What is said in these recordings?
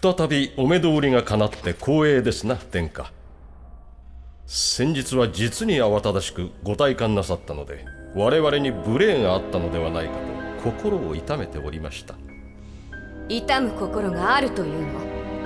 再びお目通りが叶って光栄ですな、殿下。先日は実に慌ただしくご退官なさったので、我々に無礼があったのではないかと心を痛めておりました。 痛む心があるというの？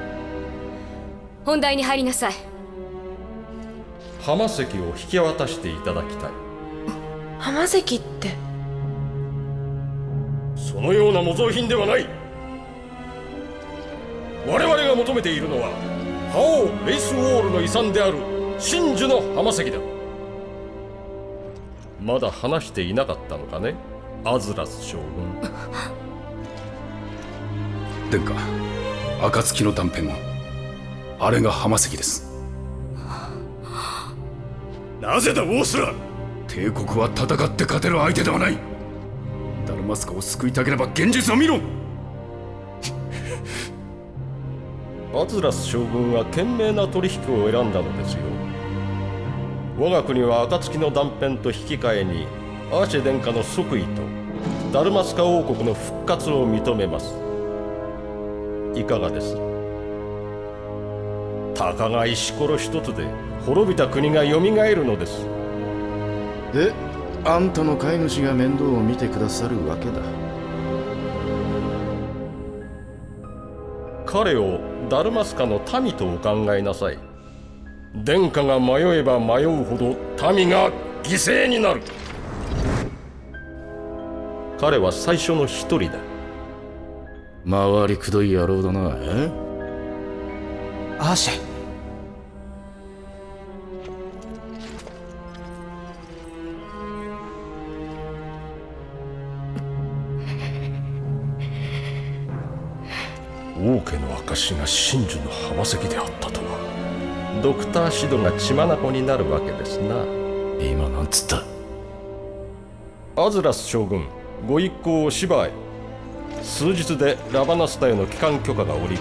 本題に入りなさい。 浜関を引き渡していただきたい。 浜関って？ そのような模造品ではない。我々が求めているのは覇王レイスウォールの遺産である真珠の浜関だ。まだ話していなかったのかね、アズラス将軍。 殿下、暁の断片はあれが浜関です。 なぜだウォースラー。 帝国は戦って勝てる相手ではない。ダルマスカを救いたければ現実を見ろ。 アズラス将軍は賢明な取引を選んだのですよ。我が国は暁の断片と引き換えにアーシェ殿下の即位とダルマスカ王国の復活を認めます。いかがです？たかが石ころ一つで滅びた国がよみがえるのです。 で、あんたの飼い主が面倒を見てくださるわけだ。 彼をダルマスカの民とお考えなさい。殿下が迷えば迷うほど民が犠牲になる。彼は最初の一人だ。 回りくどい野郎だな。 アーシェ。 王家の証が真珠の浜関であったとは。ドクターシドが血眼になるわけですな。 今なんつった？ アズラス将軍、ご一行をシバへ。数日でラバナスタへの帰還許可が下りる。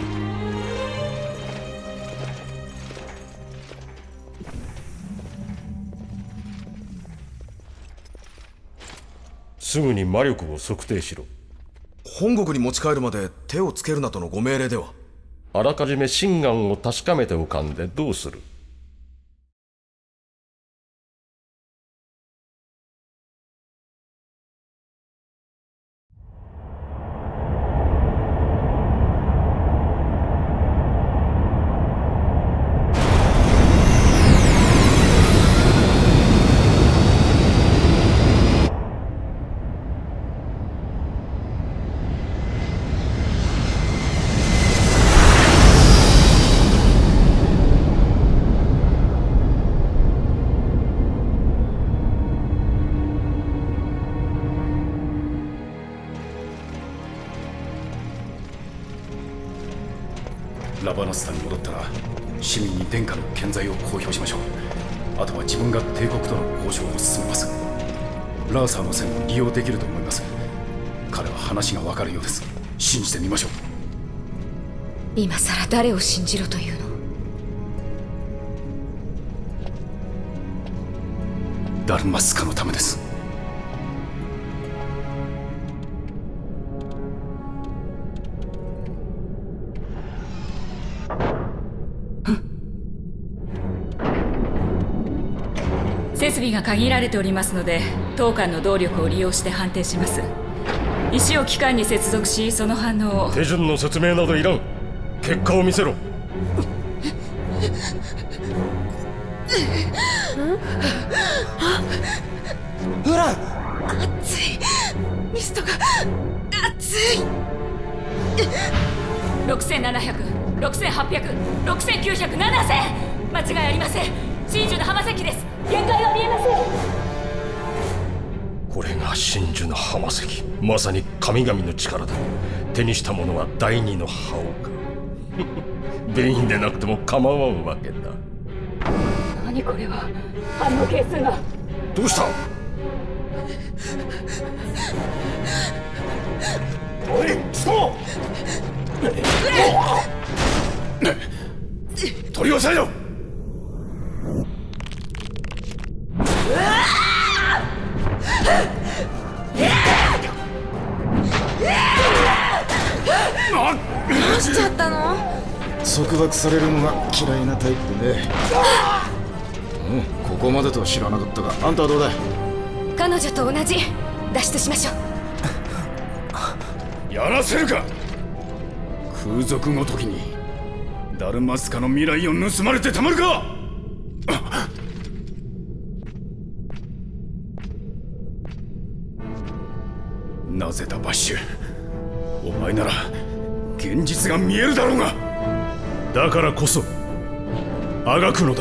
すぐに魔力を測定しろ。 本国に持ち帰るまで手をつけるなとのご命令では？ あらかじめ真贋を確かめておかんでどうする。 ラバナスタに戻ったら市民に殿下の健在を公表しましょう。あとは自分が帝国との交渉を進めます。ラーサーの線を利用できると思います。彼は話が分かるようです。信じてみましょう。 今さら誰を信じろというの？ ダルマスカのためです。 設備が限られておりますので、当館の動力を利用して判定します。石を機関に接続し、その反応を。 手順の説明などいらん。結果を見せろ。 ほら、熱い。ミストが熱い。 6700、6800、6900、7000。間違いありません。真珠の浜関です。限界は見えません。 これが真珠の浜関。まさに神々の力だ。手にしたものは第二の覇王か。ベインでなくても構わんわけだ。 何これは。反応係数が。 どうした？おい、貴様！取り押さえろ！ どうしちゃったの？ 束縛されるのが嫌いなタイプね。ここまでとは知らなかったが、あんたはどうだい？ 彼女と同じ。脱出しましょう。 やらせるか。空賊ごときにダルマスカの未来を盗まれてたまるか。なぜだバッシュ、お前なら現実が見えるだろうが。 だからこそあがくのだ。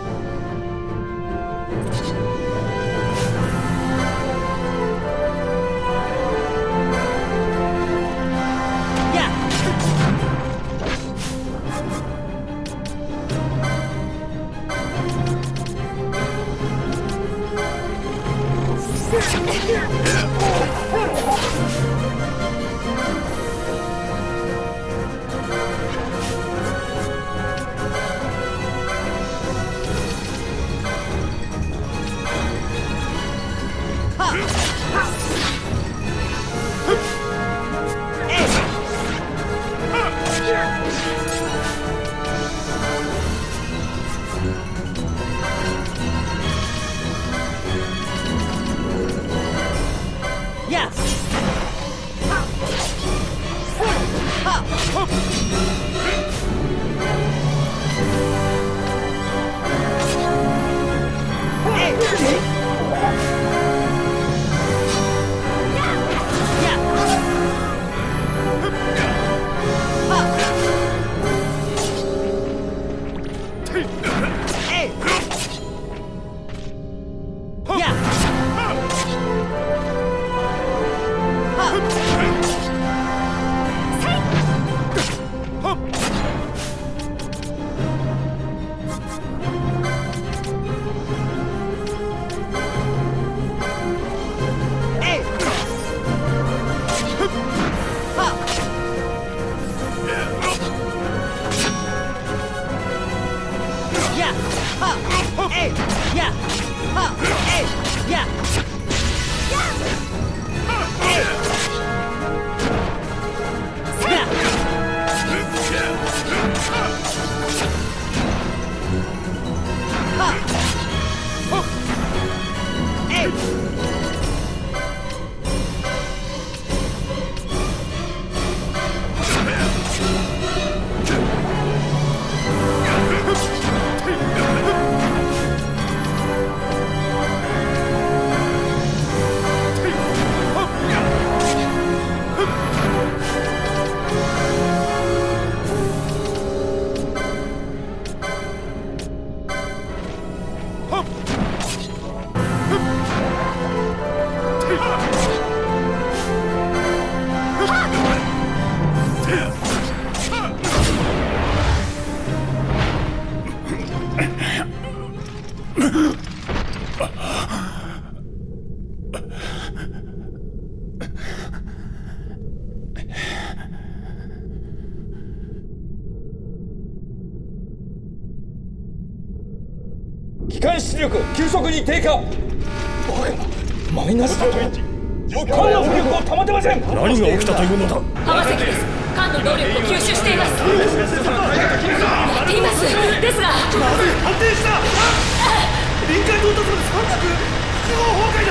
機関出力急速に低下。バカな、マイナスだと艦の浮力を保てません。 何が起きたというのだ。 浜関です。艦の動力を吸収しています。やっています。ですが安定した。臨界到達まで3角複合崩壊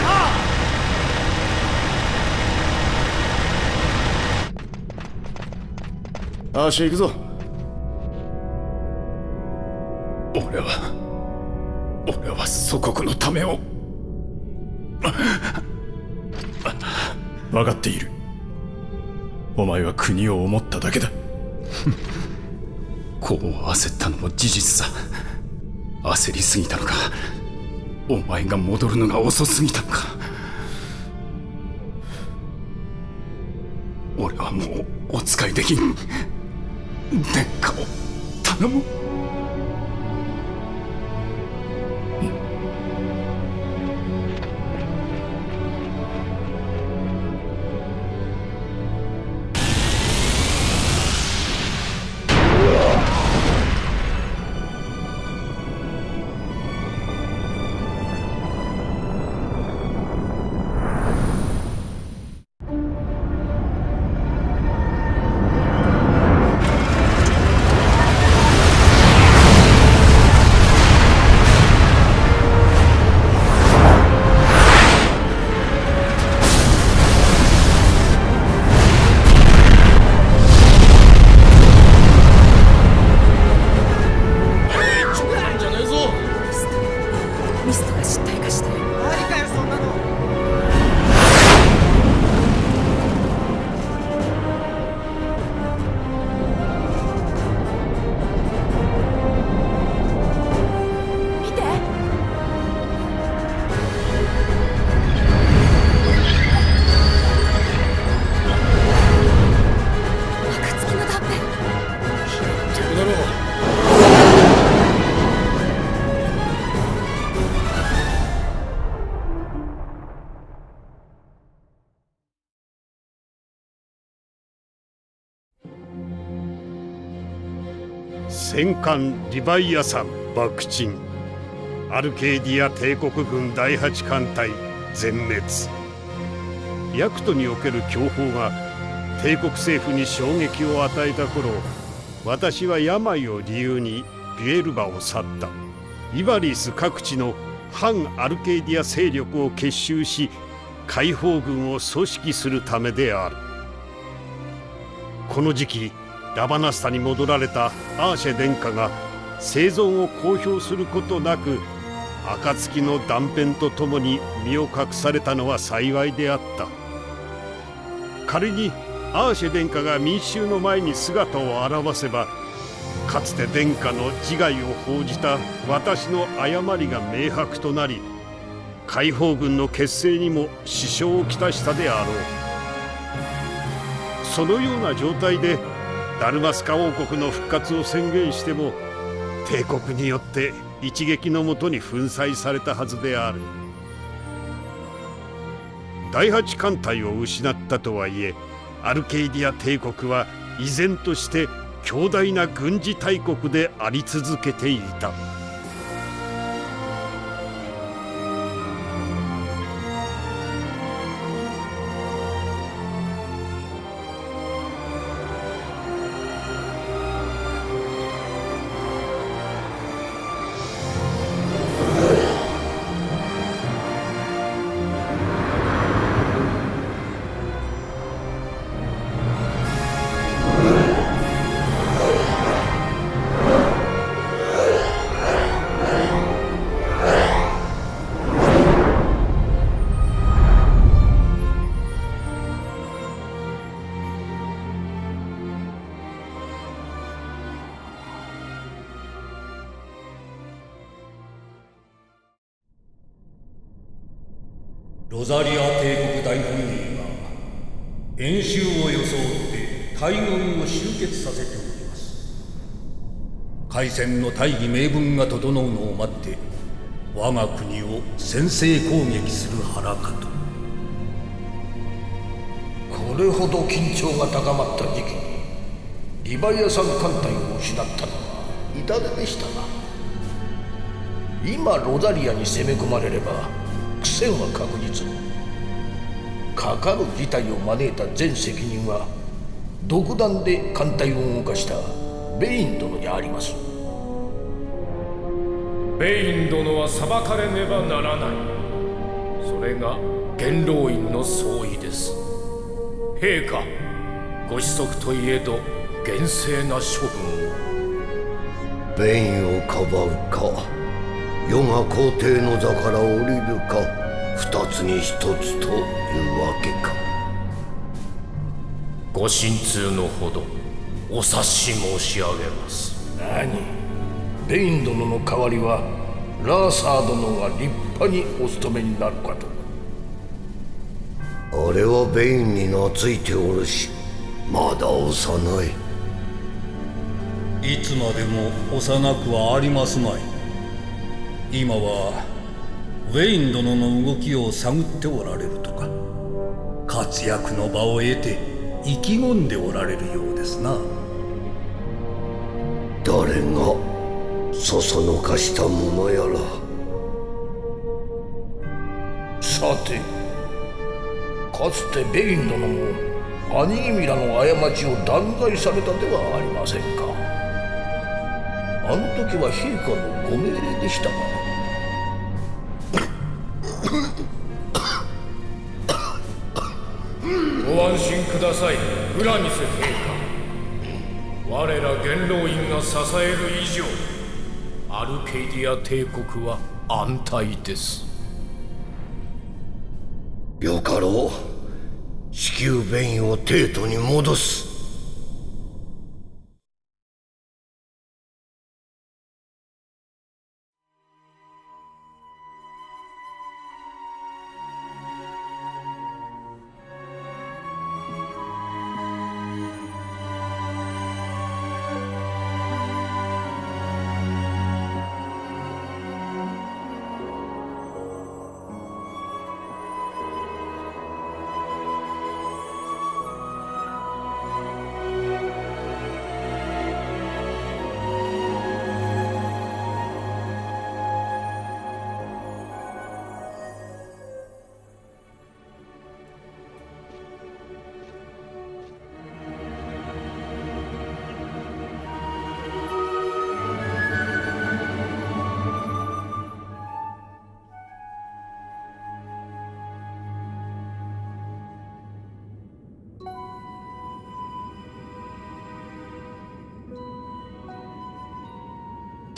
だ。 足行くぞ。 俺は祖国のためを。 分かっている。お前は国を思っただけだ。 こう焦ったのも事実さ。焦りすぎたのか、お前が戻るのが遅すぎたのか。俺はもうお使いできん。殿下を頼む。 天艦リヴァイアサン爆沈、アルケーディア帝国軍第8艦隊全滅。ヤクトにおける享保が帝国政府に衝撃を与えた頃、私は病を理由にビュエルバを去った。イバリス各地の反アルケーディア勢力を結集し、解放軍を組織するためである。この時期ラバナスタに戻られたアーシェ殿下が生存を公表することなく、暁の断片とともに身を隠されたのは幸いであった。仮にアーシェ殿下が民衆の前に姿を現せば、かつて殿下の自害を報じた私の誤りが明白となり、解放軍の結成にも支障をきたしたであろう。そのような状態でダルマスカ王国の復活を宣言しても、帝国によって一撃のもとに粉砕されたはずである。第8艦隊を失ったとはいえ、アルケイディア帝国は依然として強大な軍事大国であり続けていた。 ロザリア帝国大本営が演習を装って大軍を集結させております。開戦の大義名分が整うのを待って我が国を先制攻撃する腹かと。 これほど緊張が高まった時期にリヴァイアサン艦隊を失ったのは痛手でしたが、今ロザリアに攻め込まれれば苦戦は確実。かかる事態を招いた全責任は独断で艦隊を動かしたベイン殿にあります。 ベイン殿は裁かれねばならない。それが元老院の総意です。陛下、ご子息といえど厳正な処分を。 ベインをかばうか、世が皇帝の座から降りるか、二つに一つというわけか。 ご心痛のほどお察し申し上げます。 何、ベイン殿の代わりはラーサー殿が立派にお務めになるかと。 あれはベインに懐いておるし、まだ幼い。 いつまでも幼くはありますまい。今はウェイン殿の動きを探っておられるとか、活躍の場を得て意気込んでおられるようですな。 誰がそそのかしたものやら。 さて、かつてベイン殿も兄君らの過ちを断罪されたではありませんか。あの時は陛下のご命令でしたが。 ご安心ください、フラミセ陛下。我ら元老院が支える以上、アルケイディア帝国は安泰です。 よかろう。至急ベインを帝都に戻す。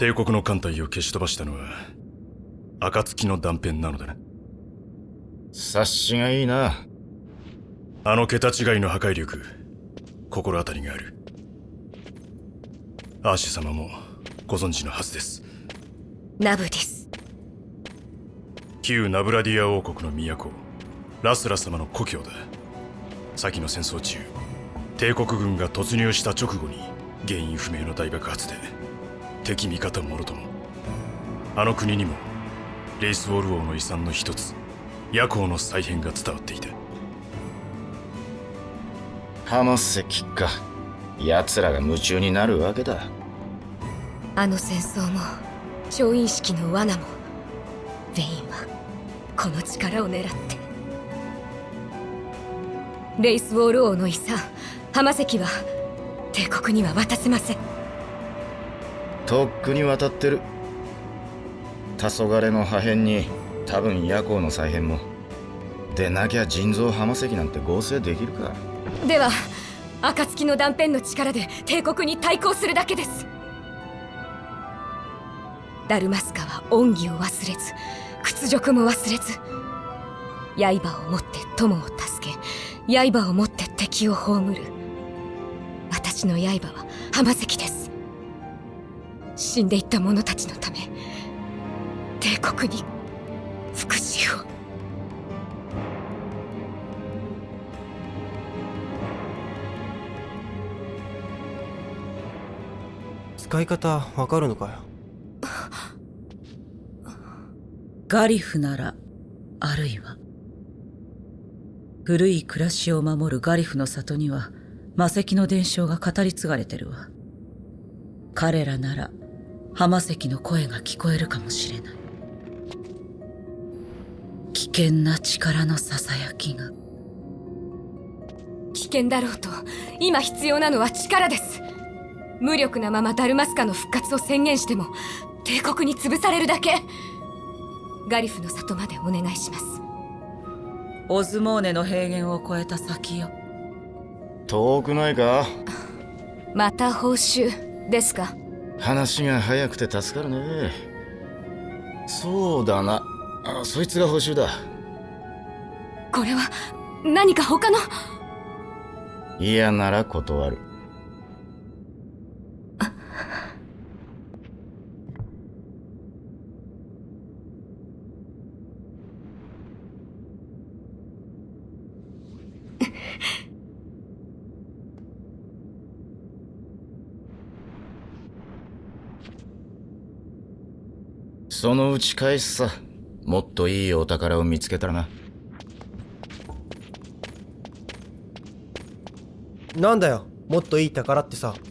帝国の艦隊を消し飛ばしたのは暁の断片なのだな。 察しがいいな。 あの桁違いの破壊力、心当たりがある。アーシェ様もご存知のはずです。 ナブです。 旧ナブラディア王国の都、ラスラ様の故郷だ。先の戦争中、帝国軍が突入した直後に原因不明の大爆発で敵味方もろとも、あの国にもレイスウォル王の遺産の一つ、夜行の再編が伝わっていた。 浜関か。奴らが夢中になるわけだ。 あの戦争も調印式の罠も、ベインはこの力を狙って。レイスウォール王の遺産浜関は帝国には渡せません。 とっくに渡ってる。黄昏の破片に多分夜行の再編も。でなきゃ人造浜関なんて合成できるか。 では暁の断片の力で帝国に対抗するだけです。ダルマスカは恩義を忘れず、屈辱も忘れず、刃を持って友を助け、刃を持って敵を葬る。私の刃は浜関です。死んでいった者たちのため、帝国に復讐を。 使い方わかるのかよ。 ガリフなら、あるいは古い暮らしを守るガリフの里には魔石の伝承が語り継がれてるわ。彼らなら浜関の声が聞こえるかもしれない。危険な力のささやきが。 危険だろうと今必要なのは力です。無力なままダルマスカの復活を宣言しても帝国に潰されるだけ。ガリフの里までお願いします。 オズモーネの平原を越えた先よ。 遠くないか。 また報酬ですか。 話が早くて助かるね。そうだな、そいつが報酬だ。 これは何か他の。 嫌なら断る。そのうち返すさ。もっといいお宝を見つけたらな。 なんだよ、もっといい宝ってさ。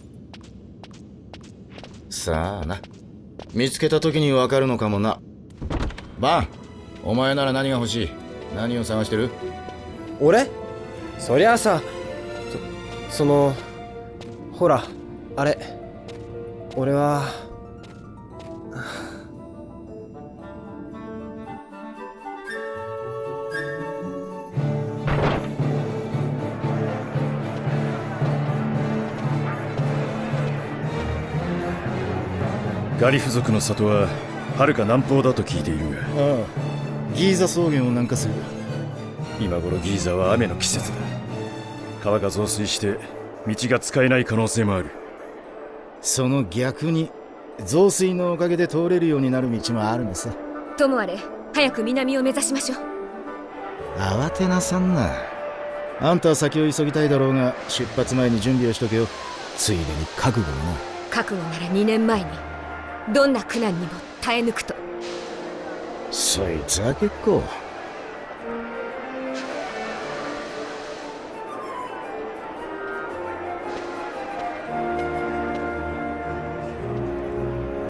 さあな、見つけた時に分かるのかもな。バン、お前なら何が欲しい？何を探してる？ 俺？そりゃあさ、そのほらあれ、俺はガリフ族の里は遥か南方だと聞いているが。 ああ、ギーザ草原を南下する。 今頃ギーザは雨の季節だ。川が増水して道が使えない可能性もある。 その逆に増水のおかげで通れるようになる道もあるのさ。 ともあれ早く南を目指しましょう。 慌てなさんな。あんたは先を急ぎたいだろうが、出発前に準備をしとけよ。ついでに覚悟もな。 覚悟なら2年前にどんな苦難にも耐え抜くと。 そいつは結構